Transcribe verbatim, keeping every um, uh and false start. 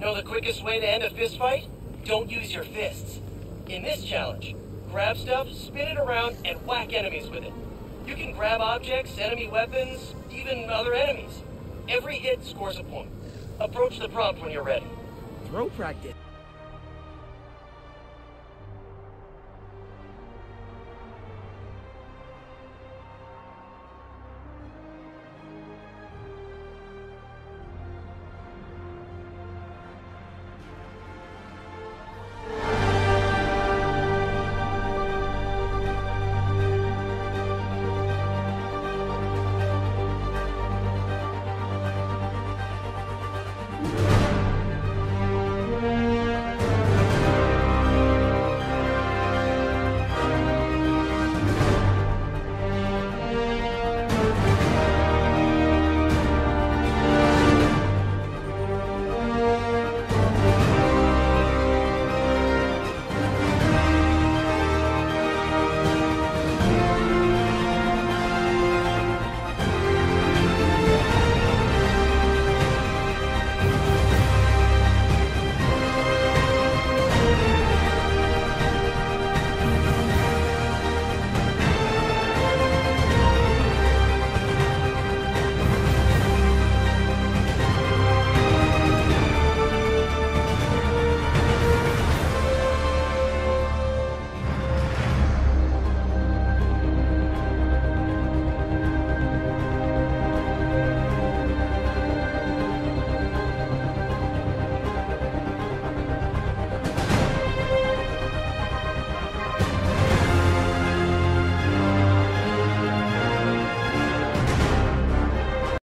Know the quickest way to end a fist fight? Don't use your fists. In this challenge, grab stuff, spin it around, and whack enemies with it. You can grab objects, enemy weapons, even other enemies. Every hit scores a point. Approach the prompt when you're ready. Throw practice.